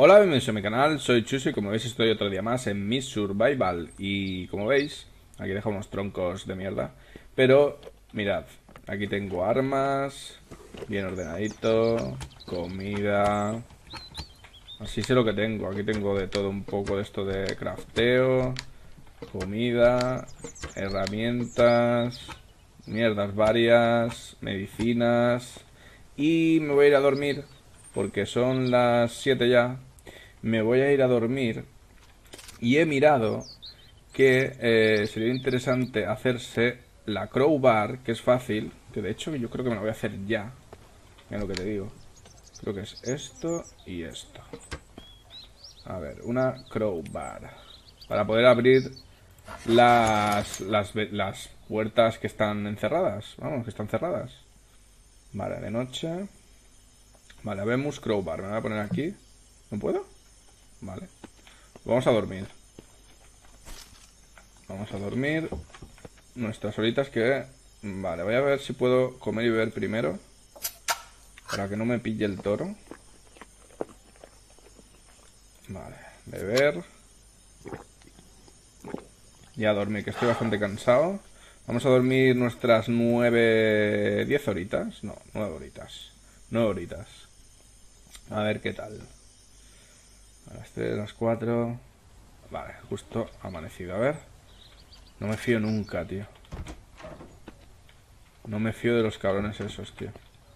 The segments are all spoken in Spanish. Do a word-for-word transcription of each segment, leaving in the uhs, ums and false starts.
Hola, bienvenidos a mi canal, soy Chuso y como veis estoy otro día más en mi survival. Y como veis, aquí dejo unos troncos de mierda. Pero, mirad, aquí tengo armas, bien ordenadito, comida. Así sé lo que tengo, aquí tengo de todo un poco de esto de crafteo, comida, herramientas, mierdas varias, medicinas. Y me voy a ir a dormir porque son las siete ya. Me voy a ir a dormir y he mirado que eh, sería interesante hacerse la crowbar, que es fácil, que de hecho yo creo que me la voy a hacer ya. Mira lo que te digo. Creo que es esto y esto. A ver, una crowbar. Para poder abrir las, las, las puertas que están encerradas. Vamos, que están cerradas. Vale, de noche. Vale, vemos crowbar. Me voy a poner aquí. ¿No puedo? Vale. Vamos a dormir. Vamos a dormir nuestras horitas que... Vale, voy a ver si puedo comer y beber primero. Para que no me pille el toro. Vale, beber. Y a dormir, que estoy bastante cansado. Vamos a dormir nuestras nueve... diez horitas. No, nueve horitas. Nueve horitas. A ver qué tal. A las tres, a las cuatro... Vale, justo amanecido. A ver. No me fío nunca, tío. No me fío de los cabrones esos, tío.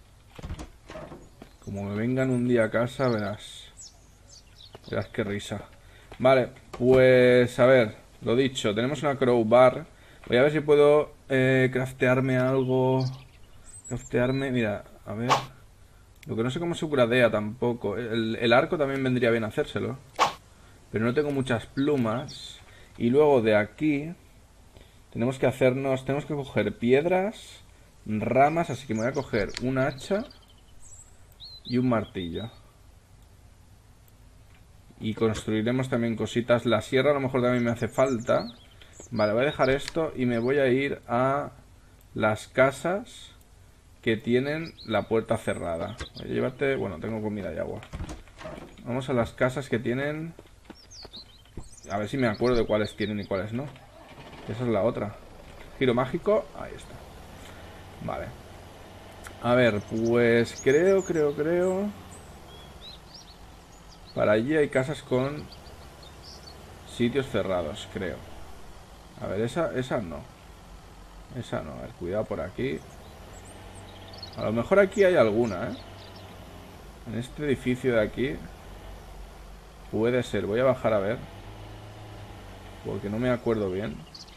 Como me vengan un día a casa, verás. Verás qué risa. Vale, pues a ver, lo dicho, tenemos una crowbar. Voy a ver si puedo eh, craftearme algo. Craftearme, mira, a ver. Lo que no sé cómo se gradea tampoco. El, el arco también vendría bien hacérselo. Pero no tengo muchas plumas. Y luego de aquí tenemos que hacernos, tenemos que coger piedras, ramas, así que me voy a coger un hacha y un martillo. Y construiremos también cositas. La sierra a lo mejor también me hace falta. Vale, voy a dejar esto y me voy a ir a las casas que tienen la puerta cerrada. Voy a llevarte... Bueno, tengo comida y agua. Vamos a las casas que tienen... A ver si me acuerdo de cuáles tienen y cuáles no. Esa es la otra. Giro mágico. Ahí está. Vale. A ver, pues creo, creo, creo... Para allí hay casas con sitios cerrados, creo. A ver, esa, esa no. Esa no. A ver, cuidado por aquí. A lo mejor aquí hay alguna, ¿eh? En este edificio de aquí. Puede ser. Voy a bajar a ver. Porque no me acuerdo bien.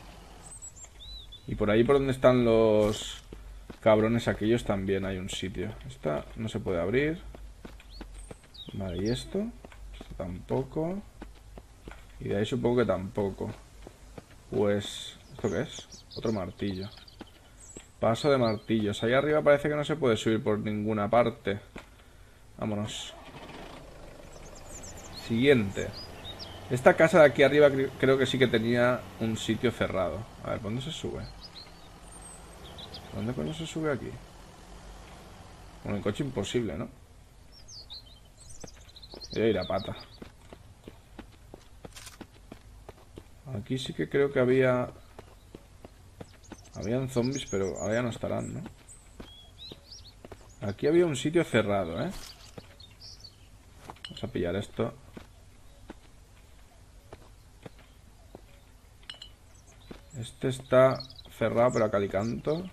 Y por ahí por donde están los cabrones aquellos también hay un sitio. Esta no se puede abrir. Vale, ¿y esto? Esto tampoco. Y de ahí supongo que tampoco. Pues... ¿esto qué es? Otro martillo. Paso de martillos. Ahí arriba parece que no se puede subir por ninguna parte. Vámonos. Siguiente. Esta casa de aquí arriba creo que sí que tenía un sitio cerrado. A ver, ¿por dónde se sube? ¿Dónde coño se sube aquí? Bueno, en coche imposible, ¿no? Voy a ir a pata. Aquí sí que creo que había... Habían zombies, pero ahora ya no estarán, ¿no? Aquí había un sitio cerrado, ¿eh? Vamos a pillar esto. Este está cerrado, pero a calicanto.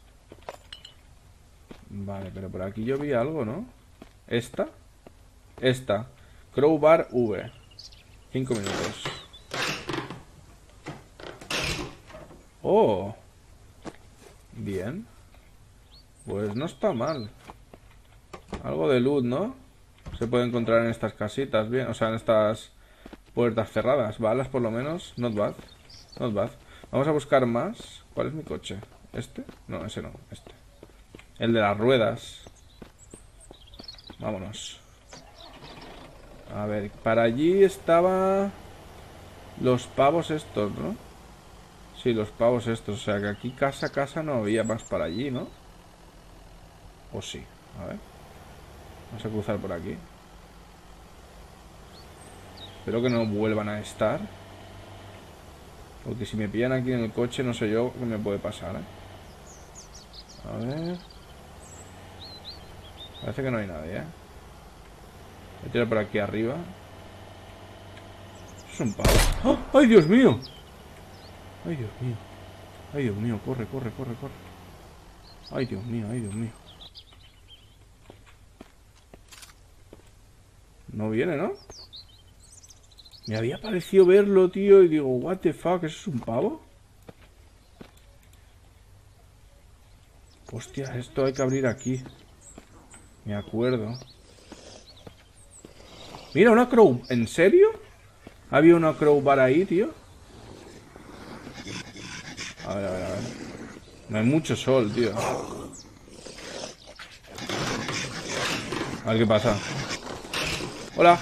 Vale, pero por aquí yo vi algo, ¿no? ¿Esta? Esta. Crowbar V. Cinco minutos. Oh. Bien. Pues no está mal. Algo de loot, ¿no? Se puede encontrar en estas casitas, bien. O sea, en estas puertas cerradas. Balas por lo menos. Not bad. Not bad. Vamos a buscar más. ¿Cuál es mi coche? ¿Este? No, ese no. Este. El de las ruedas. Vámonos. A ver, para allí estaba... Los pavos estos, ¿no? Sí, los pavos estos. O sea, que aquí casa a casa no había más para allí, ¿no? O sí. A ver. Vamos a cruzar por aquí. Espero que no vuelvan a estar. Porque si me pillan aquí en el coche, no sé yo qué me puede pasar, ¿eh? A ver. Parece que no hay nadie, ¿eh? Voy a tirar por aquí arriba. Es un pavo. ¡Oh! ¡Ay, Dios mío! ¡Ay, Dios mío! ¡Ay, Dios mío! Corre, corre, corre, corre. ¡Ay, Dios mío! ¡Ay, Dios mío! No viene, ¿no? Me había parecido verlo, tío, y digo, what the fuck, ¿eso es un pavo? Hostia, esto hay que abrir aquí. Me acuerdo. Mira, una crow... ¿En serio? ¿Había una crowbar ahí, tío? A ver, a ver, a ver. No hay mucho sol, tío. A ver qué pasa. Hola.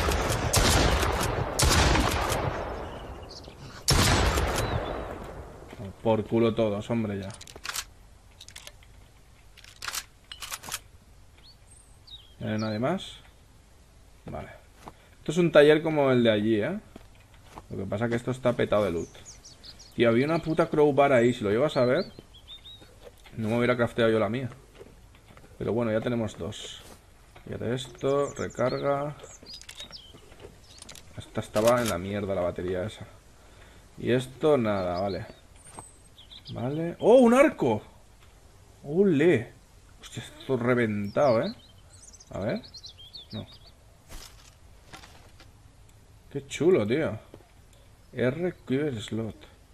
Por culo todos, hombre, ya. ¿No hay nadie más? Vale. Esto es un taller como el de allí, ¿eh? Lo que pasa es que esto está petado de loot. Tío, había una puta crowbar ahí. Si lo llevas a ver, no me hubiera crafteado yo la mía. Pero bueno, ya tenemos dos. Fíjate esto, recarga. Esta estaba en la mierda, la batería esa. Y esto, nada, vale. Vale. ¡Oh, un arco! ¡Ole! Hostia, esto reventado, ¿eh? A ver. No. Qué chulo, tío. R Q slot.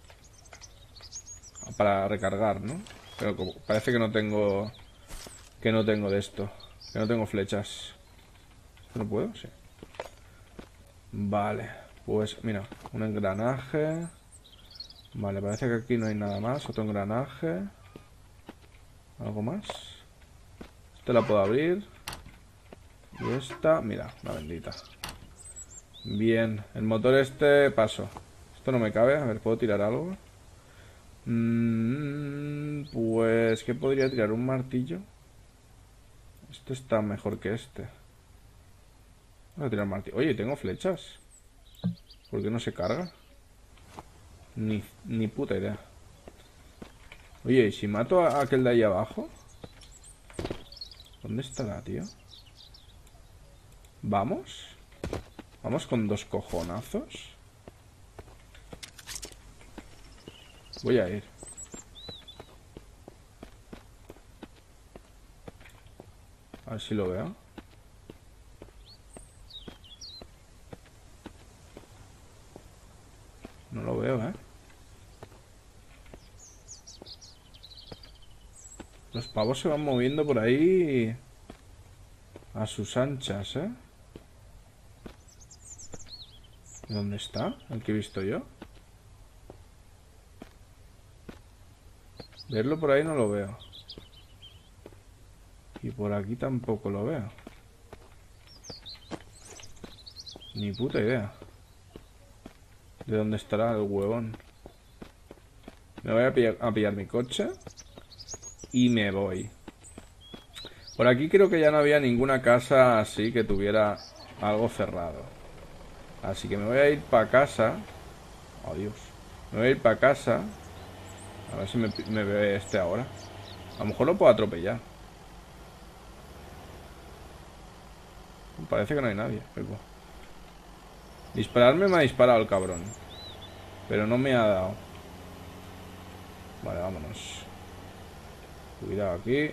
Para recargar, ¿no? Pero como parece que no tengo... Que no tengo de esto. Que no tengo flechas. ¿No puedo? Sí. Vale. Pues mira, un engranaje. Vale, parece que aquí no hay nada más. Otro engranaje. ¿Algo más? Esta la puedo abrir. Y esta, mira, una bendita. Bien, el motor este paso. Esto no me cabe, a ver, ¿puedo tirar algo? Mm, pues, ¿qué podría tirar? ¿Un martillo? Esto está mejor que este. Voy a tirar martillo. Oye, tengo flechas. ¿Por qué no se carga? Ni, ni puta idea. Oye, ¿y si mato a aquel de ahí abajo? ¿Dónde estará, tío? ¿Vamos? ¿Vamos con dos cojonazos? Voy a ir. A ver si lo veo. No lo veo, ¿eh? Los pavos se van moviendo por ahí a sus anchas, ¿eh? ¿Dónde está? El que he visto yo. Verlo por ahí no lo veo. Y por aquí tampoco lo veo. Ni puta idea. ¿De dónde estará el huevón? Me voy a pillar, a pillar mi coche. Y me voy. Por aquí creo que ya no había ninguna casa así que tuviera algo cerrado. Así que me voy a ir para casa. Adiós. Me voy a ir para casa. A ver si me, me ve este ahora. A lo mejor lo puedo atropellar. Parece que no hay nadie. Pepo. Dispararme me ha disparado el cabrón. Pero no me ha dado. Vale, vámonos. Cuidado aquí.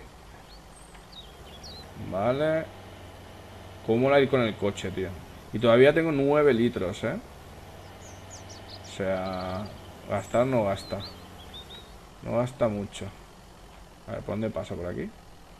Vale. ¿Cómo la ir con el coche, tío? Y todavía tengo nueve litros, ¿eh? O sea... Gastar no gasta. No gasta mucho. A ver, ¿por dónde paso? ¿Por aquí?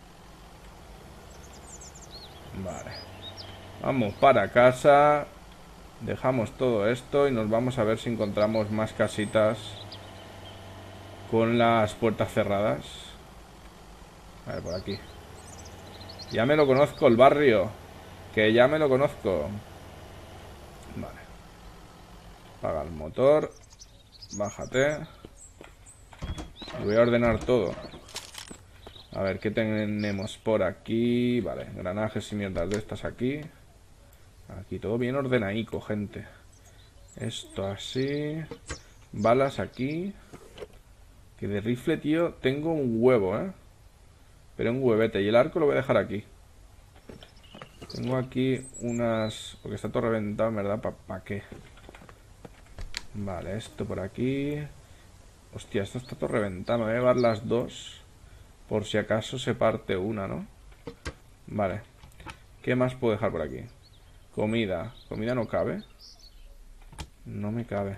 Vale. Vamos para casa. Dejamos todo esto y nos vamos a ver si encontramos más casitas con las puertas cerradas. A ver, por aquí. Ya me lo conozco el barrio. Que ya me lo conozco. Vale. Apaga el motor. Bájate. Voy a ordenar todo. A ver, ¿qué tenemos por aquí? Vale, engranajes y mierdas de estas aquí. Aquí todo bien ordenaico, gente. Esto así. Balas aquí. Que de rifle, tío, tengo un huevo, ¿eh? Pero un huevete. Y el arco lo voy a dejar aquí. Tengo aquí unas... Porque está todo reventado, en verdad. ¿Para pa qué? Vale, esto por aquí. Hostia, esto está todo reventado. Me voy a llevar las dos. Por si acaso se parte una, ¿no? Vale. ¿Qué más puedo dejar por aquí? Comida. ¿Comida no cabe? No me cabe.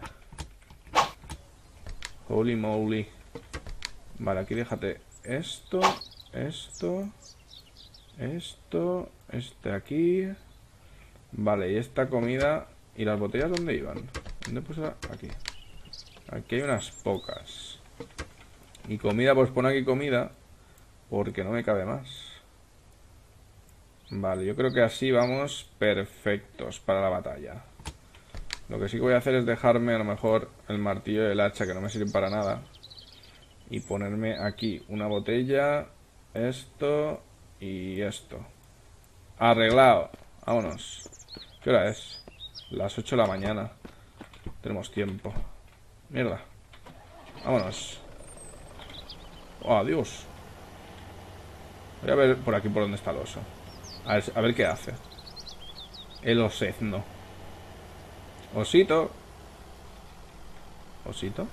Holy moly. Vale, aquí déjate esto, esto, esto, este aquí. Vale, y esta comida. ¿Y las botellas dónde iban? ¿Dónde puse la? Aquí. Aquí hay unas pocas. Y comida, pues pon aquí comida. Porque no me cabe más. Vale, yo creo que así vamos perfectos para la batalla. Lo que sí que voy a hacer es dejarme a lo mejor el martillo y el hacha, que no me sirven para nada. Y ponerme aquí una botella, esto y esto. Arreglado. Vámonos. ¿Qué hora es? Las ocho de la mañana. Tenemos tiempo. Mierda. Vámonos. Oh, adiós. Voy a ver por aquí por dónde está el oso. A ver, a ver qué hace. El osezno. Osito. Osito.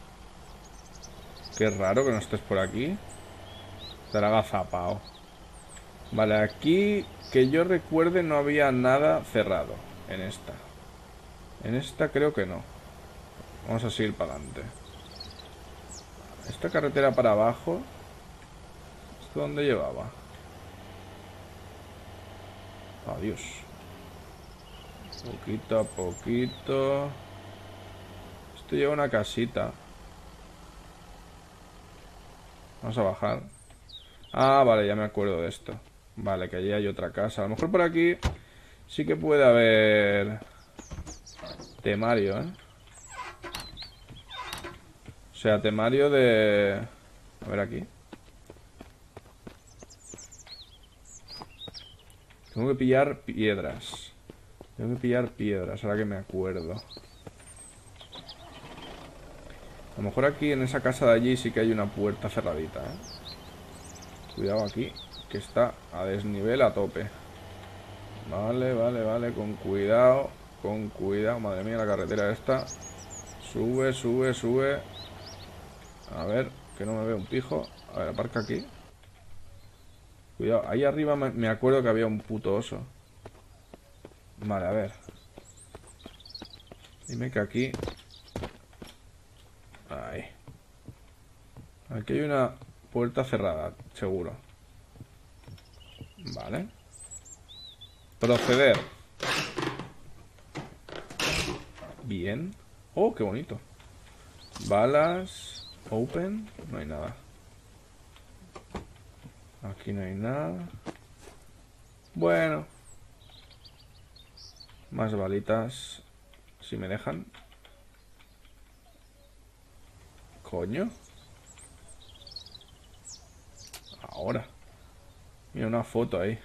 Qué raro que no estés por aquí. Estará agazapao. Vale, aquí que yo recuerde no había nada cerrado. En esta. En esta creo que no. Vamos a seguir para adelante. Esta carretera para abajo. ¿Esto dónde llevaba? Adiós. Poquito a poquito. Esto lleva una casita. Vamos a bajar. Ah, vale, ya me acuerdo de esto. Vale, que allí hay otra casa. A lo mejor por aquí sí que puede haber temario, ¿eh? O sea, temario de... A ver aquí. Tengo que pillar piedras. Tengo que pillar piedras, ahora que me acuerdo. A lo mejor aquí en esa casa de allí sí que hay una puerta cerradita, ¿eh? Cuidado aquí, que está a desnivel a tope. Vale, vale, vale, con cuidado. Con cuidado, madre mía, la carretera esta. Sube, sube, sube. A ver, que no me veo un pijo. A ver, aparca aquí. Cuidado, ahí arriba me, me acuerdo que había un puto oso. Vale, a ver. Dime que aquí... Ahí. Aquí hay una puerta cerrada, seguro. Vale. Proceder. Bien. Oh, qué bonito. Balas. Open. No hay nada. Aquí no hay nada. Bueno. Más balitas. Si me dejan. Coño. Ahora. Mira una foto ahí.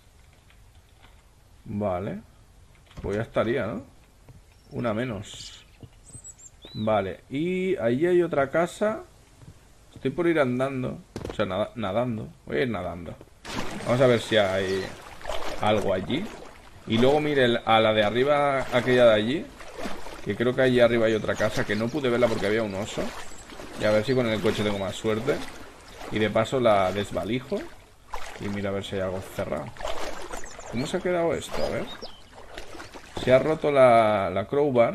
Vale. Pues ya estaría, ¿no? Una menos. Vale. Y ahí hay otra casa. Estoy por ir andando. O sea, nada, nadando. Voy a ir nadando. Vamos a ver si hay algo allí. Y luego mire a la de arriba, aquella de allí. Que creo que allí arriba hay otra casa. Que no pude verla porque había un oso. Y a ver si con el coche tengo más suerte. Y de paso la desvalijo. Y mira a ver si hay algo cerrado. ¿Cómo se ha quedado esto? A ver. Se ha roto la, la crowbar.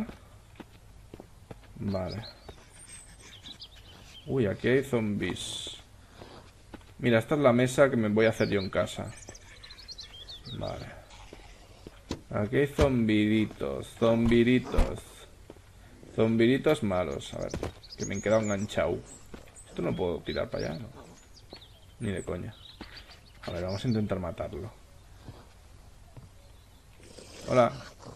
Vale. Uy, aquí hay zombies. Mira, esta es la mesa que me voy a hacer yo en casa. Vale. Aquí hay zombiditos. Zombiritos. Zombiritos malos. A ver, que me he quedado enganchado. Esto no puedo tirar para allá, ¿no? Ni de coña. A ver, vamos a intentar matarlo. Hola.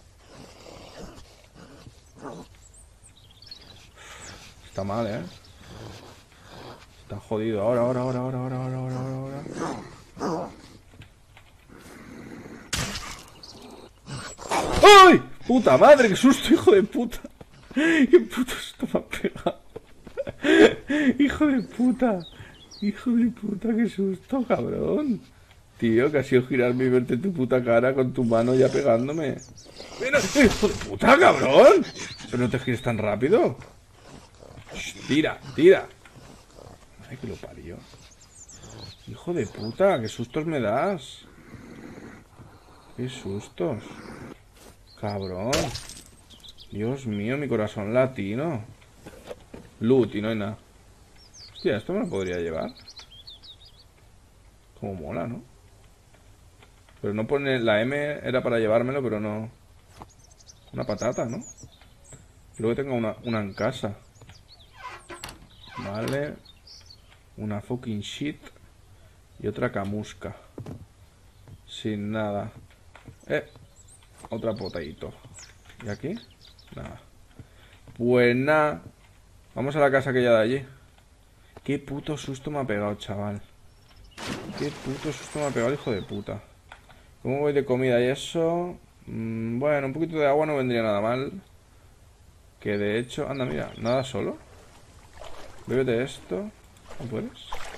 Está mal, ¿eh? Está jodido. Ahora, ahora, ahora, ahora, ahora, ahora, ahora, ahora, ahora. ¡Ay! ¡Puta madre! ¡Qué susto, hijo de puta! ¡Qué puto susto me ha pegado! ¡Hijo de puta! ¡Hijo de puta! ¡Qué susto, cabrón! Tío, que ha sido girarme y verte tu puta cara con tu mano ya pegándome. ¡Mira! ¡Hijo de puta, cabrón! ¿Pero no te gires tan rápido? Shh, ¡tira! ¡Tira! ¡Ay, que lo parió! ¡Hijo de puta! ¡Qué sustos me das! ¡Qué sustos! ¡Cabrón! Dios mío, mi corazón latino. Loot y no hay nada. Hostia, esto me lo podría llevar. Como mola, ¿no? Pero no pone... La M era para llevármelo, pero no... Una patata, ¿no? Creo que tengo una, una en casa. Vale. Una fucking shit. Y otra camusca. Sin nada. Eh. Otra potadito. ¿Y aquí? Nada. Pues nada. Vamos a la casa aquella de allí. Qué puto susto me ha pegado, chaval. Qué puto susto me ha pegado, hijo de puta. ¿Cómo voy de comida y eso? Mm, bueno, un poquito de agua no vendría nada mal. Que de hecho... Anda, mira, nada solo. Bébete esto. ¿No puedes?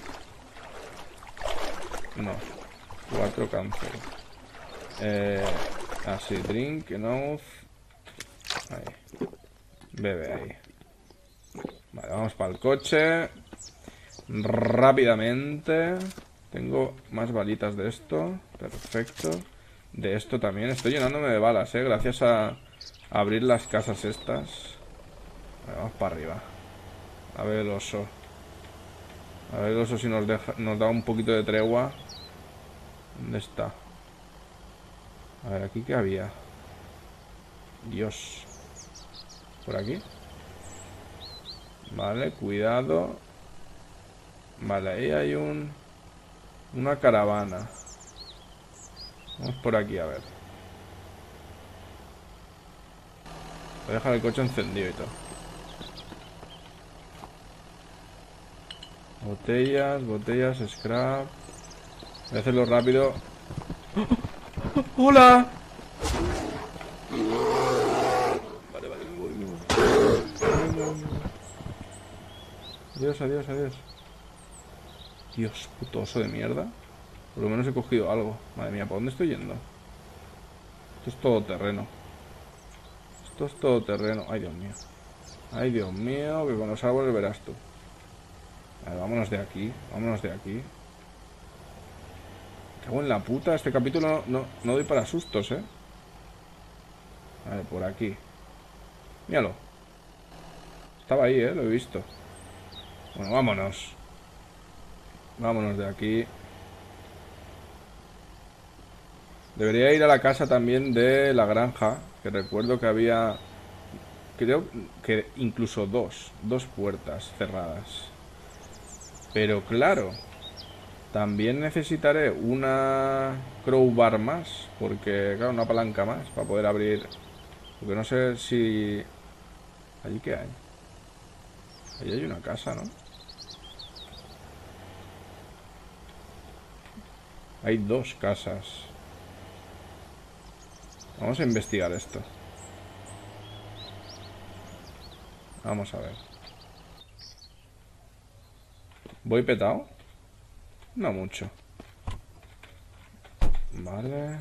No. Cuatro cáncer. Eh, así, drink, enough. Ahí. Bebe ahí. Vale, vamos para el coche. Rápidamente. Tengo más balitas de esto. Perfecto. De esto también. Estoy llenándome de balas, eh. Gracias a, a abrir las casas estas. Vale, vamos para arriba. A ver el oso. A ver el oso si nos, deja, nos da un poquito de tregua. ¿Dónde está? A ver, ¿aquí qué había? Dios. ¿Por aquí? Vale, cuidado. Vale, ahí hay un... Una caravana. Vamos por aquí, a ver. Voy a dejar el coche encendido y todo. Botellas, botellas, scrap. Voy a hacerlo rápido. ¡Hola! Vale, vale, me voy, me voy. Adiós, adiós, adiós. Dios, puto oso de mierda. Por lo menos he cogido algo. Madre mía, ¿por dónde estoy yendo? Esto es todo terreno. Esto es todo terreno. Ay, Dios mío. Ay, Dios mío, que con los árboles verás tú. Vale, vámonos de aquí. Vámonos de aquí. Cago en la puta. Este capítulo no, no doy para sustos, ¿eh? Vale, por aquí. Míralo. Estaba ahí, ¿eh? Lo he visto. Bueno, vámonos. Vámonos de aquí. Debería ir a la casa también de la granja. Que recuerdo que había... Creo que incluso dos. Dos puertas cerradas. Pero claro... También necesitaré una crowbar más. Porque, claro, una palanca más. Para poder abrir... Porque no sé si... ¿Allí qué hay? Allí hay una casa, ¿no? Hay dos casas. Vamos a investigar esto. Vamos a ver. ¿Voy petado? No mucho. Vale.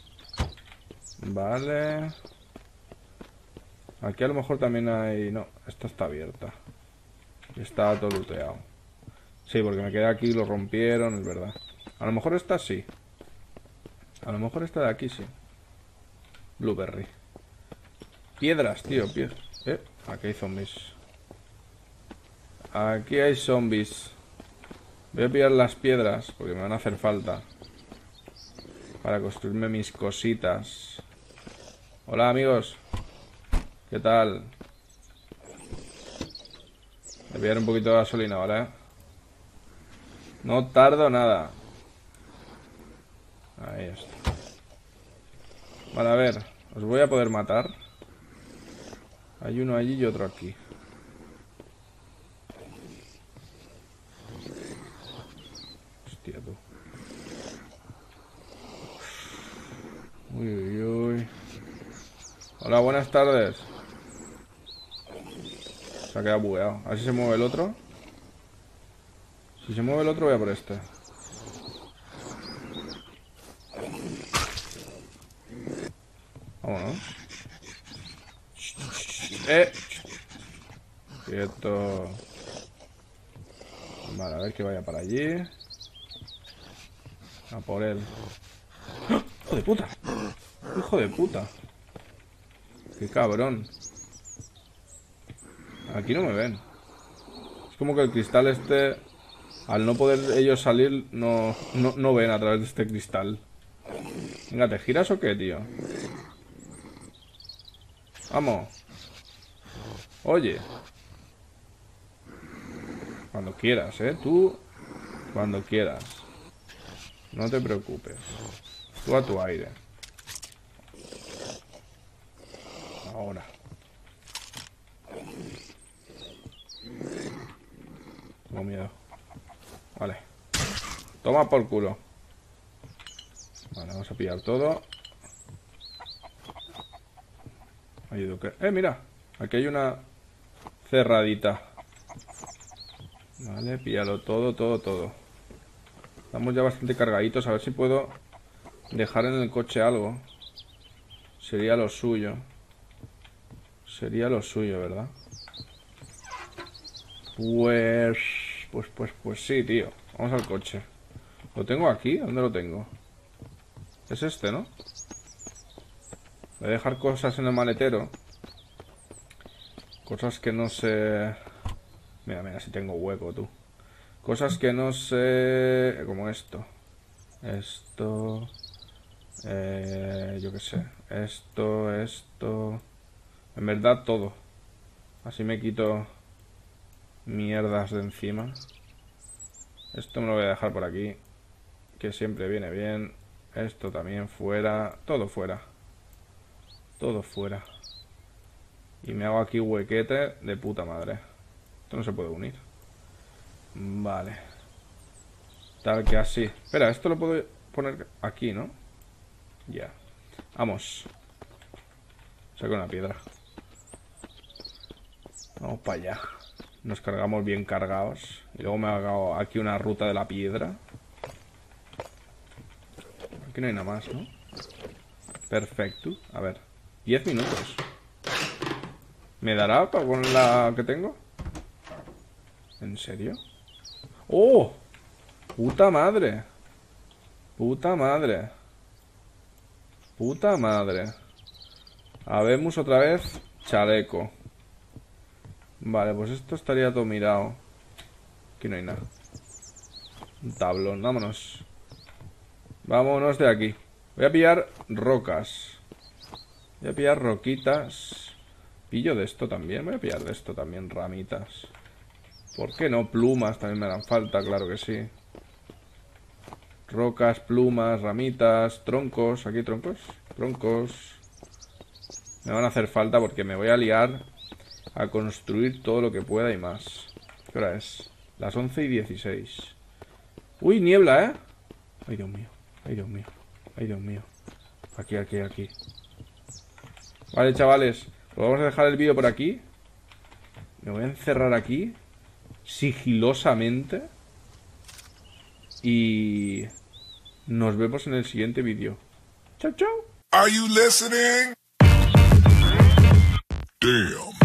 Vale. Aquí a lo mejor también hay... No, esta está abierta. Está todo looteado. Sí, porque me quedé aquí y lo rompieron, es verdad. A lo mejor esta sí. A lo mejor esta de aquí sí. Blueberry. Piedras, tío, piedras. Eh, aquí hay zombies. Aquí hay zombies. Voy a pillar las piedras porque me van a hacer falta para construirme mis cositas. Hola, amigos. ¿Qué tal? Voy a pillar un poquito de gasolina, ¿vale? No tardo nada. Ahí está. Vale, a ver. Os voy a poder matar. Hay uno allí y otro aquí. Hostia, tú. Uy, uy, uy. buenas tardes. Se ha quedado bugueado. A ver si se mueve el otro. Si se mueve el otro, voy a por este. Vámonos. Eh. Quieto. Vale, a ver que vaya para allí. A por él. ¡Ah! ¡Hijo de puta! ¡Hijo de puta! ¡Qué cabrón! Aquí no me ven. Es como que el cristal este, al no poder ellos salir, no, no, no ven a través de este cristal. Venga, ¿te giras o qué, tío? Vamos. Oye. Cuando quieras, ¿eh? Tú, cuando quieras. No te preocupes. Tú a tu aire. Ahora. Tengo miedo. Vale. Toma por culo. Vale, vamos a pillar todo. Ayudo que... Eh, mira. Aquí hay una cerradita. Vale, píllalo todo, todo, todo. Estamos ya bastante cargaditos. A ver si puedo dejar en el coche algo. Sería lo suyo. Sería lo suyo, ¿verdad? Pues... Pues, pues, pues sí, tío. Vamos al coche. ¿Lo tengo aquí? ¿Dónde lo tengo? Es este, ¿no? Voy a dejar cosas en el maletero. Cosas que no sé... Mira, mira, si tengo hueco, tú. Cosas que no sé... Como esto. Esto... Eh, yo qué sé. Esto, esto... En verdad todo. Así me quito mierdas de encima. Esto me lo voy a dejar por aquí, que siempre viene bien. Esto también fuera. Todo fuera. Todo fuera. Y me hago aquí huequete de puta madre. Esto no se puede unir. Vale. Tal que así. Espera, esto lo puedo poner aquí, ¿no? Ya. Vamos. Saco una piedra. Vamos para allá. Nos cargamos bien cargados. Y luego me hago aquí una ruta de la piedra. Aquí no hay nada más, ¿no? Perfecto. A ver. diez minutos. ¿Me dará con la que tengo? ¿En serio? ¡Oh! ¡Puta madre! ¡Puta madre! ¡Puta madre! Habemos otra vez chaleco. Vale, pues esto estaría todo mirado. Aquí no hay nada. Un tablón, vámonos. Vámonos de aquí. Voy a pillar rocas. Voy a pillar roquitas. Pillo de esto también. Voy a pillar de esto también, ramitas. ¿Por qué no? Plumas también me dan falta, claro que sí. Rocas, plumas, ramitas, troncos. ¿Aquí hay troncos? Troncos. Me van a hacer falta porque me voy a liar a construir todo lo que pueda y más. ¿Qué hora es? Las once y dieciséis. Uy, niebla, ¿eh? Ay, Dios mío. Ay, Dios mío. Ay, Dios mío. Aquí, aquí, aquí. Vale, chavales. Pues vamos a dejar el vídeo por aquí. Me voy a encerrar aquí sigilosamente. Y nos vemos en el siguiente vídeo. Chao, chao. Are you listening? Damn.